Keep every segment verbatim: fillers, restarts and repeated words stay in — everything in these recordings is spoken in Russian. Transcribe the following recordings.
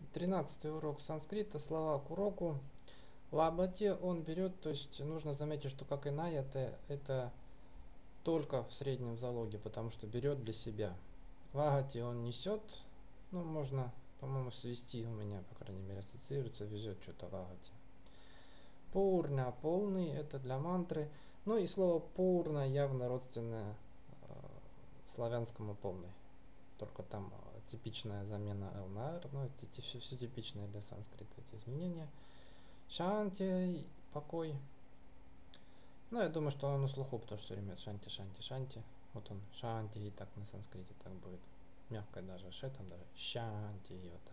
Тринадцатый урок санскрита, слова к уроку. Лабати он берет, то есть нужно заметить, что как и наята, это только в среднем залоге, потому что берет для себя. Вагати он несет, ну можно, по-моему, свести у меня, по крайней мере, ассоциируется, везет что-то вагати. Пурна, полный, это для мантры. Ну и слово пурна явно родственное э, славянскому полный. Только там типичная замена L на R, ну это все, все типичные для санскрита эти изменения. Шанти, покой. Ну, я думаю, что он на слуху, потому что все время шанти, шанти, шанти. Вот он, шанти, и так на санскрите так будет. Мягкое даже, ше там даже, шанти, и вот так.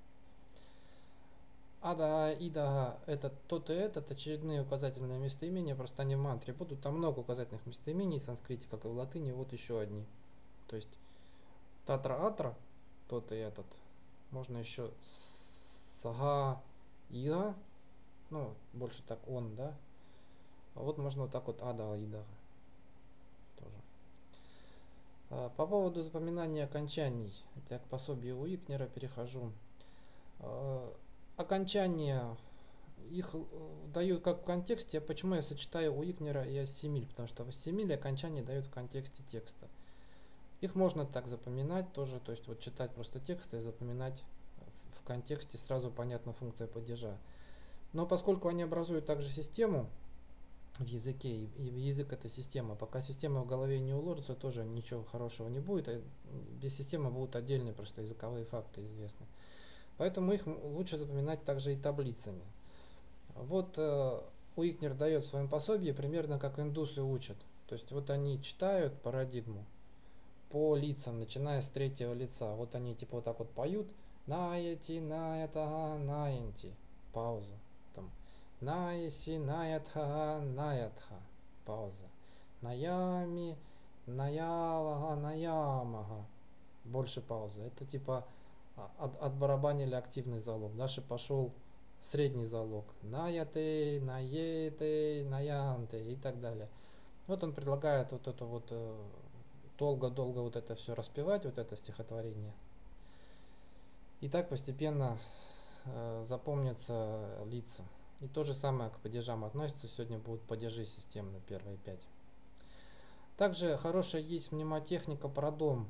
Ада, ида, это тот и этот, очередные указательные местоимения, просто они в мантре будут. Там много указательных местоимений в санскрите, как и в латыни, вот еще одни. То есть, татра, атра, тот и этот. Можно еще сага, ига, ну, больше так он, да. А вот можно вот так вот ада, ида тоже. А, по поводу запоминания окончаний, это я к пособию Уикнера перехожу. А, окончания, их дают как в контексте, почему я сочетаю Уикнера и Ассимиль, потому что в Ассимиле окончания дают в контексте текста. Их можно так запоминать тоже, то есть вот читать просто тексты и запоминать в контексте, сразу понятна функция падежа. Но поскольку они образуют также систему в языке, и язык это система, пока система в голове не уложится, тоже ничего хорошего не будет, а без системы будут отдельные просто языковые факты известны. Поэтому их лучше запоминать также и таблицами. Вот э, Уикнер дает в своем пособии примерно как индусы учат. То есть вот они читают парадигму по лицам, начиная с третьего лица. Вот они типа вот так вот поют. Наяти, наятага, наянти. Пауза. Там. Наяси, наятха, наятха. Пауза. Наями, наявага, наямага. Больше паузы. Это типа от, отбарабанили активный залог. Дальше пошел средний залог. Наяты, наеты, наянты и так далее. Вот он предлагает вот эту вот долго-долго вот это все распевать, вот это стихотворение. И так постепенно э, запомнятся лица. И то же самое к падежам относится. Сегодня будут падежи системно, первые пять. Также хорошая есть мнемотехника про дом.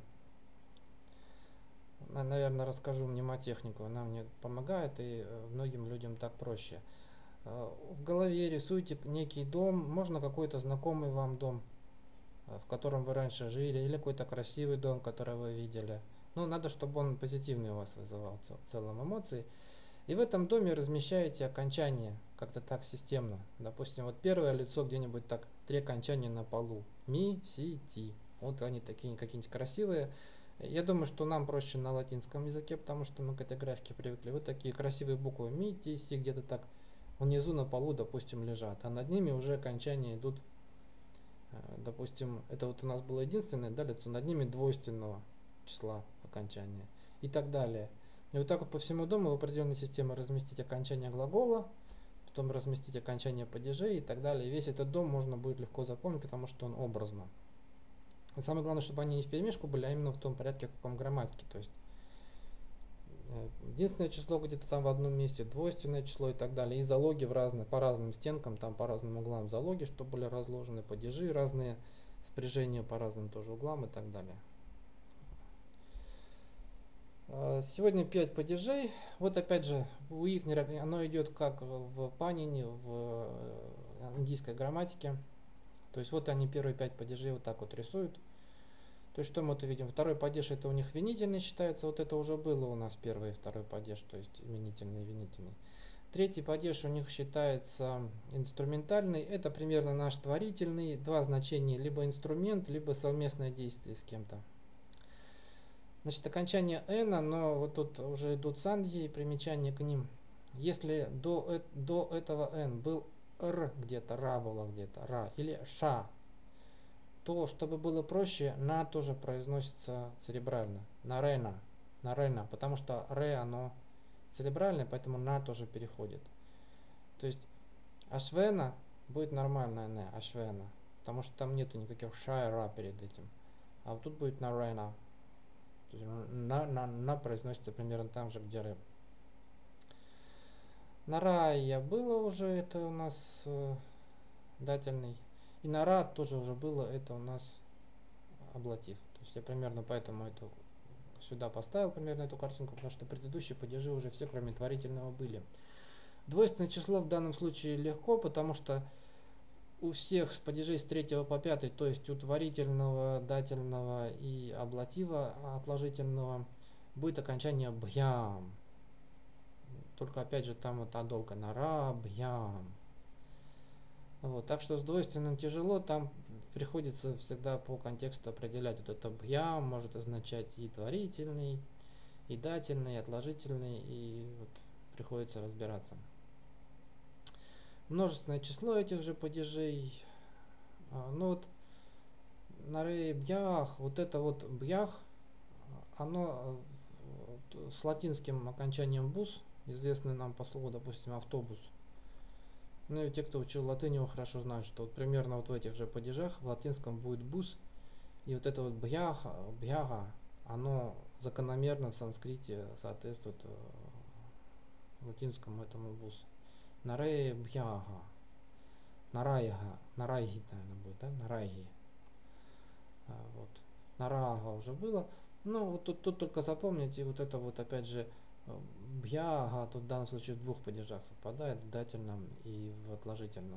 Наверное, расскажу мнемотехнику. Она мне помогает, и многим людям так проще. В голове рисуйте некий дом, можно какой-то знакомый вам дом, в котором вы раньше жили, или какой-то красивый дом, который вы видели. Ну, надо, чтобы он позитивный у вас вызывал в целом эмоции. И в этом доме размещаете окончания, как-то так системно. Допустим, вот первое лицо где-нибудь так, три окончания на полу. Ми, си, ти. Вот они такие какие-нибудь красивые. Я думаю, что нам проще на латинском языке, потому что мы к этой графике привыкли. Вот такие красивые буквы ми, ти, си где-то так внизу на полу, допустим, лежат. А над ними уже окончания идут. Допустим, это вот у нас было единственное, да, лицо, над ними двойственного числа окончания и так далее. И вот так вот по всему дому в определенной системе разместить окончание глагола, потом разместить окончание падежей и так далее. И весь этот дом можно будет легко запомнить, потому что он образно. И самое главное, чтобы они не вперемешку были, а именно в том порядке, в каком грамматике. То есть единственное число где-то там в одном месте, двойственное число и так далее. И залоги в разные, по разным стенкам, там по разным углам залоги, чтобы были разложены падежи, разные спряжения по разным тоже углам и так далее. Сегодня пять падежей. Вот опять же у Уикнера оно идет как в Панине, в индийской грамматике. То есть вот они первые пять падежей вот так вот рисуют. То есть что мы тут видим? Второй падеж это у них винительный считается. Вот это уже было у нас первый и второй падеж, то есть именительный и винительный. Третий падеж у них считается инструментальный. Это примерно наш творительный. Два значения, либо инструмент, либо совместное действие с кем-то. Значит, окончание «н», но вот тут уже идут сандхи и примечания к ним. Если до, до этого «н» был «р» где-то, «ра» было где-то, «ра» или «ша», то, чтобы было проще, «на» тоже произносится церебрально. «Нарена», «нарена», потому что «ре» оно церебральное, поэтому «на» тоже переходит. То есть «ашвена» будет нормальное «не», «ашвена», потому что там нету никаких «ша» и «ра» перед этим. А вот тут будет «нарена». На, на, на произносится примерно там же, где рэп. Нарая было уже, это у нас э, дательный. И нара тоже уже было, это у нас аблатив. То есть я примерно поэтому эту сюда поставил примерно эту картинку, потому что предыдущие падежи уже все, кроме творительного, были. Двойственное число в данном случае легко, потому что у всех с падежей с третьего по пятый, то есть у творительного, дательного и аблатива отложительного, будет окончание бьям. Только опять же там вот адолка нара, бьям. Вот, так что с двойственным тяжело, там приходится всегда по контексту определять. Вот это бьям может означать и творительный, и дательный, и отложительный, и вот приходится разбираться. Множественное число этих же падежей. А, ну вот на рей бьях, вот это вот бьях, оно э, с латинским окончанием бус, известный нам по слову, допустим, автобус. Ну и те, кто учил латынь, его хорошо знают, что вот примерно вот в этих же падежах в латинском будет бус, и вот это вот бьяха, бьяга, оно закономерно в санскрите соответствует э, латинскому этому бус. Нарей бьяга, нарайга, нарайги, наверное, будет, да, нарайги. А, вот. Нарага уже было. Ну, вот тут, тут только запомните, вот это вот опять же бьяга, тут в данном случае в двух падежах совпадает, в дательном и в отложительном.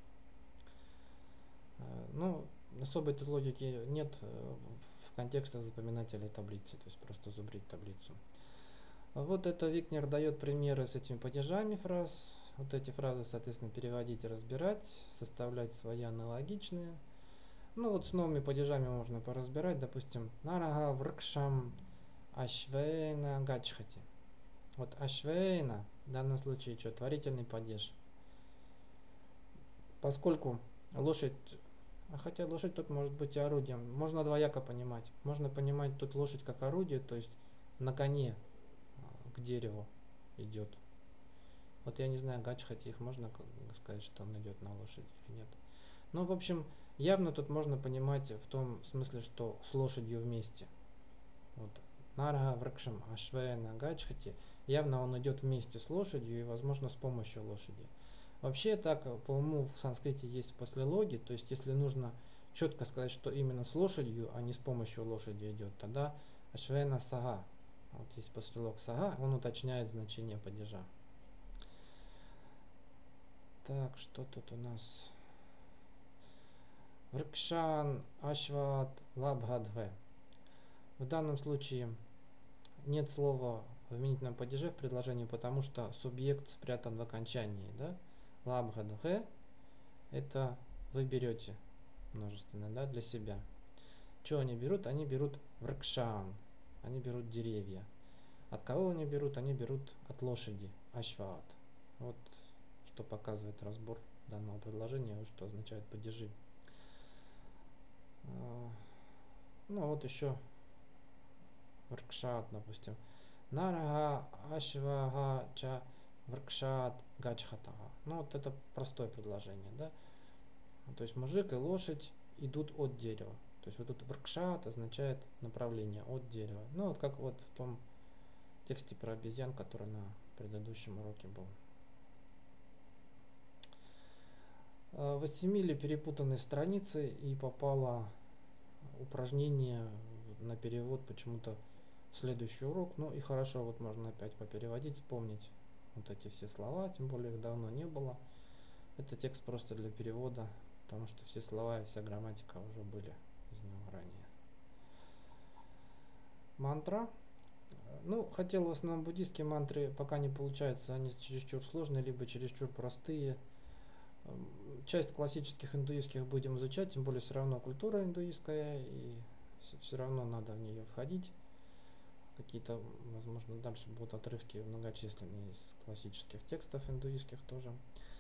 Ну, особой тут логики нет в контекстах запоминателей таблицы, то есть просто зубрить таблицу. Вот это Викнер дает примеры с этими падежами фраз. Вот эти фразы, соответственно, переводить и разбирать, составлять свои аналогичные. Ну вот с новыми падежами можно поразбирать, допустим, нарага вркшам ашвейна гачхати. Вот ашвейна в данном случае что, творительный падеж. Поскольку лошадь, а хотя лошадь тут может быть и орудием, можно двояко понимать. Можно понимать тут лошадь как орудие, то есть на коне к дереву идет. Вот я не знаю, гачхати, их можно сказать, что он идет на лошади или нет. Ну, в общем, явно тут можно понимать в том смысле, что с лошадью вместе. Вот. Нарга вракшам ашвена гачхати. Явно он идет вместе с лошадью и, возможно, с помощью лошади. Вообще так, по уму в санскрите есть послелоги, то есть если нужно четко сказать, что именно с лошадью, а не с помощью лошади идет, тогда ашвена сага. Вот есть послелог сага, он уточняет значение падежа. Так, что тут у нас? Вркшан ашват лабхадве. В данном случае нет слова в именительном падеже в предложении, потому что субъект спрятан в окончании. Да? Лабхадве это вы берете множественное, да, для себя. Что они берут? Они берут вркшан. Они берут деревья. От кого они берут? Они берут от лошади. Ашват. Вот что показывает разбор данного предложения, что означают падежи. Ну вот еще вркшат, допустим. Нарага ашвага ча вркшат гачхатага. Ну вот это простое предложение, да? То есть мужик и лошадь идут от дерева. То есть вот тут вркшат означает направление от дерева. Ну вот как вот в том тексте про обезьян, который на предыдущем уроке был. В Асимиле перепутаны страницы и попало упражнение на перевод почему-то в следующий урок. Ну и хорошо, вот можно опять попереводить, вспомнить вот эти все слова, тем более их давно не было. Это текст просто для перевода, потому что все слова и вся грамматика уже были из него ранее. Мантра. Ну, хотел в основном буддийские мантры, пока не получается, они чересчур сложные, либо чересчур простые. Часть классических индуистских будем изучать, тем более все равно культура индуистская, и все равно надо в нее входить. Какие-то, возможно, дальше будут отрывки многочисленные из классических текстов индуистских тоже.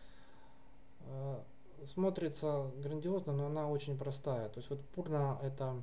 Смотрится грандиозно, но она очень простая. То есть вот пурна это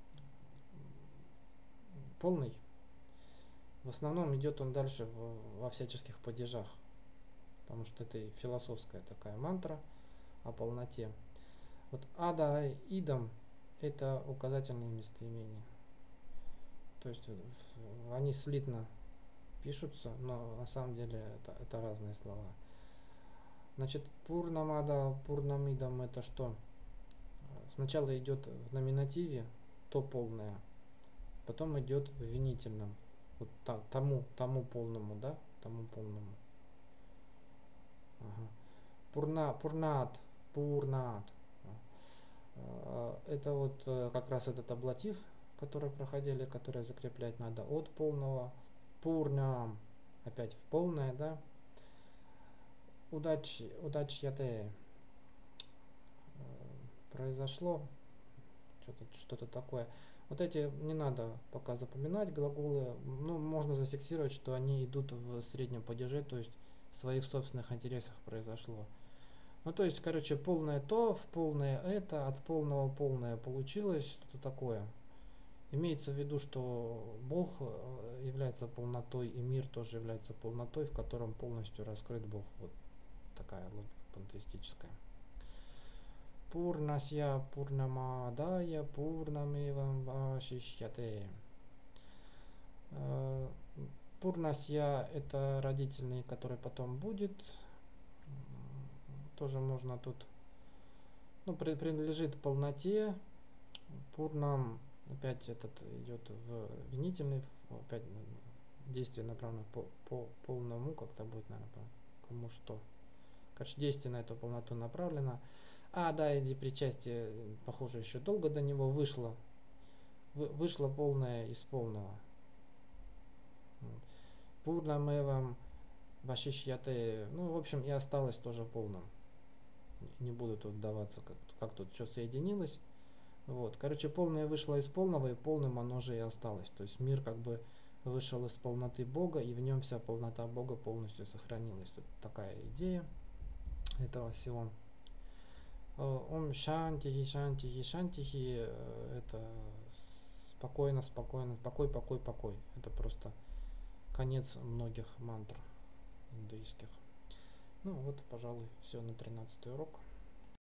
полный. В основном идет он дальше в, во всяческих падежах, потому что это философская такая мантра о полноте. Вот ада идам это указательные местоимения. То есть они слитно пишутся, но на самом деле это, это разные слова. Значит, пурнамада, пурнамидам это что? Сначала идет в номинативе то полное, потом идет в винительном. Вот та, тому, тому полному, да? Тому полному. Ага. Пурна, пурнат, пурнат. Это вот как раз этот аблатив, который проходили, который закреплять надо от полного. Пурнам. Опять в полное, да? Удачи, удачи яте. Произошло что-то что-то такое. Вот эти не надо пока запоминать глаголы. Ну, можно зафиксировать, что они идут в среднем падеже, то есть в своих собственных интересах произошло. Ну, то есть, короче, полное то, в полное это, от полного полное получилось, что-то такое. Имеется в виду, что Бог является полнотой, и мир тоже является полнотой, в котором полностью раскрыт Бог. Вот такая логика пантеистическая. Пурнасья пурнамадая пурнамевам вашишьяте. Пурнасья это родительный, который потом будет. Тоже можно тут, ну, принадлежит полноте. Пурнам опять этот идет в винительный, опять действие направлено по, по полному, как-то будет, наверное, кому что. Короче, действие на эту полноту направлено. А, да, и причастие, похоже, еще долго до него вышло. Вы, вышло полное из полного. Пурнамевам вашишьяте. Ну, в общем, и осталось тоже полным. Не буду тут вдаваться, как, как тут что соединилось. Вот. Короче, полное вышло из полного, и полным оно же и осталось. То есть мир как бы вышел из полноты Бога, и в нем вся полнота Бога полностью сохранилась. Вот такая идея этого всего. Ом шантихи, шантихи, шантихи. Это спокойно, спокойно, покой, покой, покой. Это просто конец многих мантр индуистских. Ну вот, пожалуй, все на тринадцатый урок.